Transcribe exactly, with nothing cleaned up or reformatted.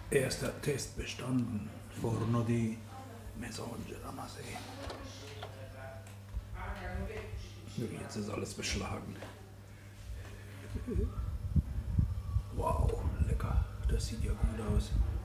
Erster Test bestanden. Forno di Maisonge da Massé. Jetzt ist alles beschlagen. Wow, lecker. Das sieht ja gut aus.